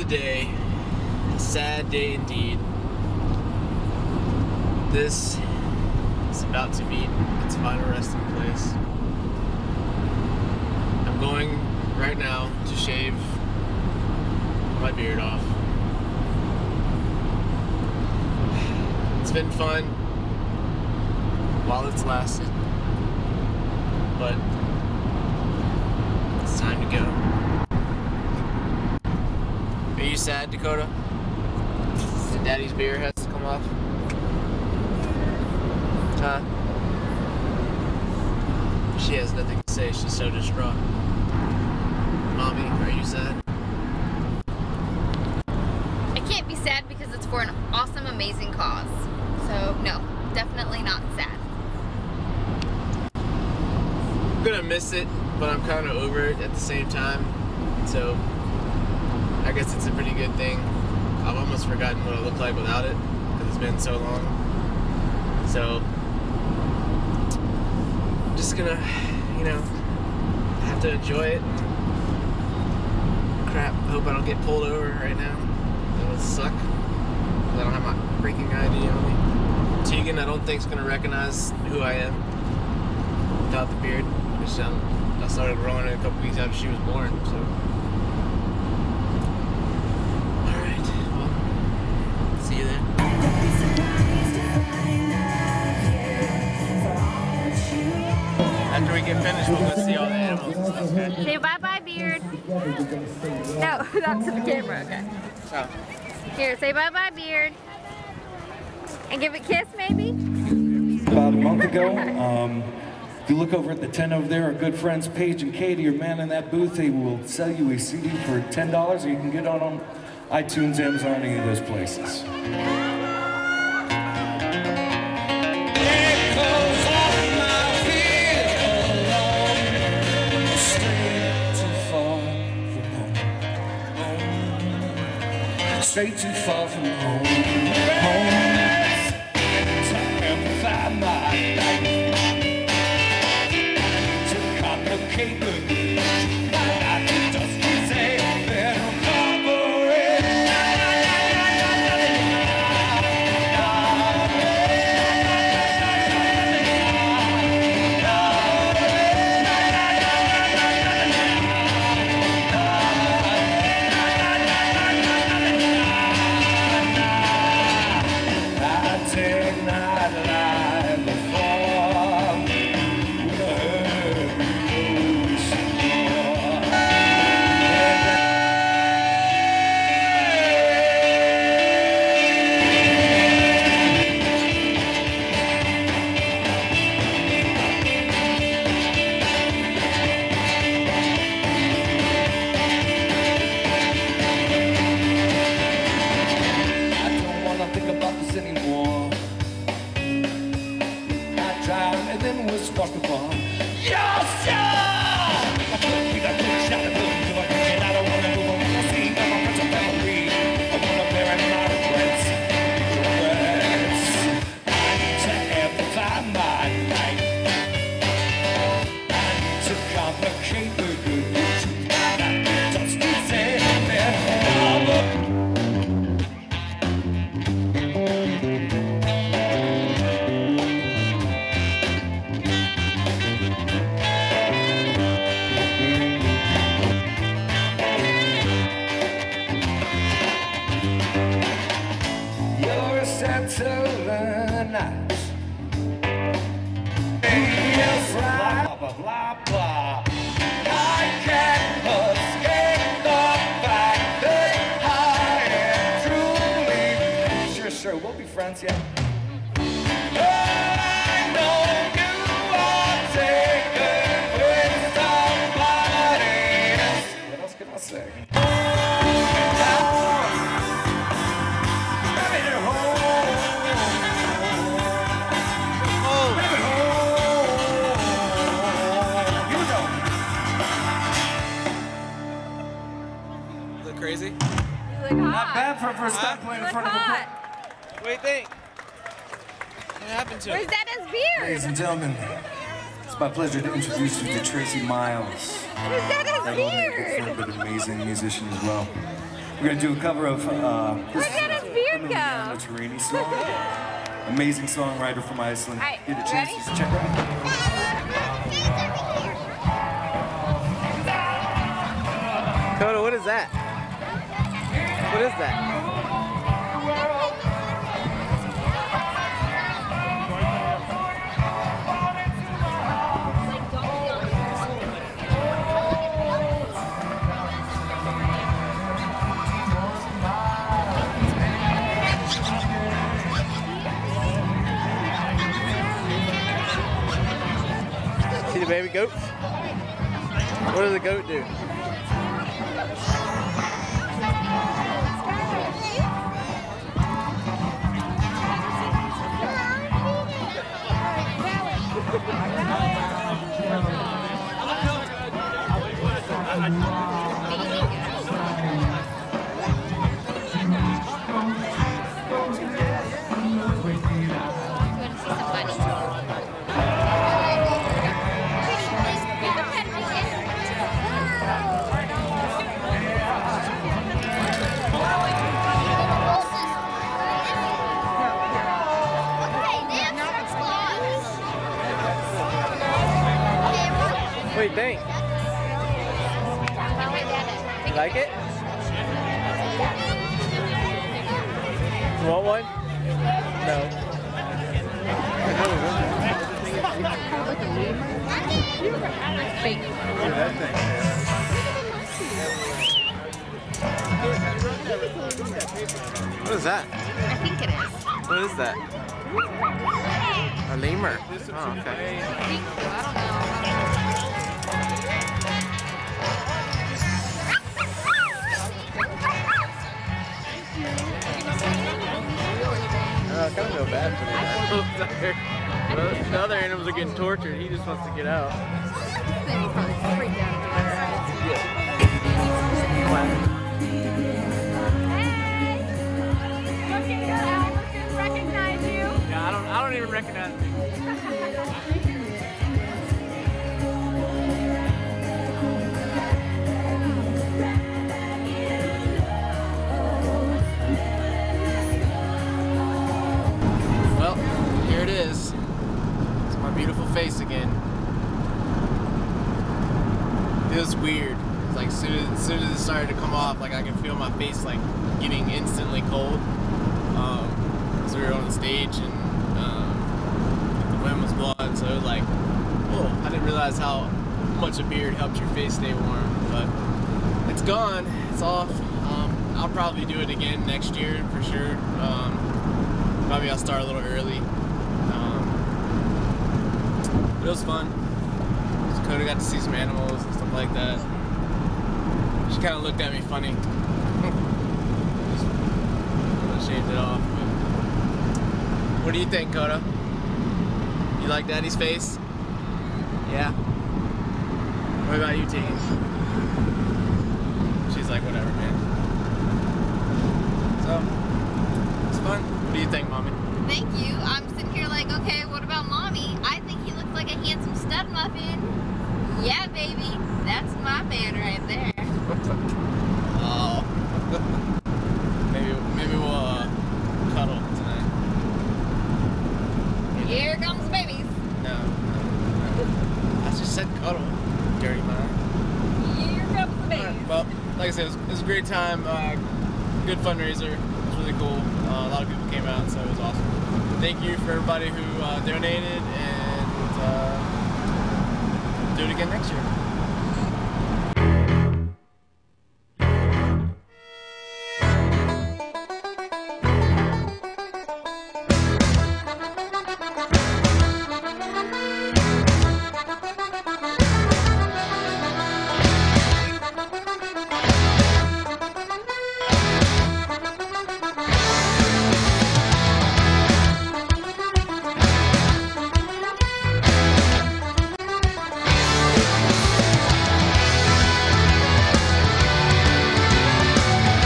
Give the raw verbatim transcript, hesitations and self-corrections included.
day. A sad day indeed. This is about to meet its final resting place. I'm going right now to shave my beard off. It's been fun while it's lasted, but it's time to go. Are you sad, Dakota? That Daddy's beard has to come off? Huh? She has nothing to say, she's so distraught. Mommy, are you sad? I can't be sad because it's for an awesome, amazing cause. So, no, definitely not sad. I'm gonna miss it, but I'm kind of over it at the same time. So, I guess it's a pretty good thing. I've almost forgotten what it looked like without it, because it's been so long. So, I'm just gonna, you know, have to enjoy it. Crap, hope I don't get pulled over right now. That would suck. I don't have my freaking I D on me. Tegan, I don't think is gonna recognize who I am without the beard, which um, I started growing it a couple weeks after she was born. So, all right, well, see you then. After we get finished, we'll go see all the animals and stuff. Okay? Say bye-bye, beard. No, not to the camera, okay. Oh. Here, say bye-bye, beard. And give a kiss, maybe? About a month ago, um, if you look over at the tent over there, our good friends Paige and Katie are manning that booth. They will sell you a C D for ten dollars, or you can get it on, on iTunes, Amazon, any of those places. Straight too far from home, home to amplify my life, to complicate the news, not to just say that I'm Crazy? You look hot. Not bad for a first time playing in front of a crowd. What do you think? What happened to Where's him? Dada's beard? Ladies and gentlemen, it's my pleasure to introduce you to Tracy Miles. Where's Dada's That woman, beard? good friend, but an amazing musician as well. We're gonna do a cover of uh, Where did his beard go? Emiliano Torini song. Amazing songwriter from Iceland. All right, Get a chance ready? to check it out. Coda, what is that? What is that? See the baby goats? What does a goat do? What do you think? You like it? You want one? No. What is that? I think it is. What is that? A lemur. Oh, okay. I think so. I don't know. Oh, I kind of feel bad for the animals. The other animals are getting tortured. He just wants to get out. Maybe probably freaked out. Recognize you. Yeah, I don't. I don't even recognize me. Well, here it is. It's my beautiful face again. Feels weird. It's like as soon as, as soon as it started to come off, like I can feel my face like getting instantly cold. Um, so we were on the stage and um, the wind was blowing, so it was like, whoa! I didn't realize how much a beard helps your face stay warm. But it's gone. It's off. Um, I'll probably do it again next year for sure. Um, Maybe I'll start a little early. Um, but it was fun. So Coda got to see some animals and stuff like that. She kind of looked at me funny. Just shaved it off. But what do you think, Coda? You like Daddy's face? Yeah? What about you, Tegan? She's like, whatever, man. So, it's fun. What do you think, Mommy? Thank you. I'm sitting here like, okay, what about Mommy? I think he looks like a handsome stud muffin. Yeah, baby. That's my man right there. Oh. maybe maybe we'll uh, cuddle tonight. Here comes the babies. No, no, no. I just said cuddle. Dirty mind. Here comes the babies. Alright, well, like I said, it was, it was a great time. Uh, good fundraiser. It was really cool. Uh, a lot of people came out, so it was awesome. Thank you for everybody who uh, donated, and uh, do it again next year.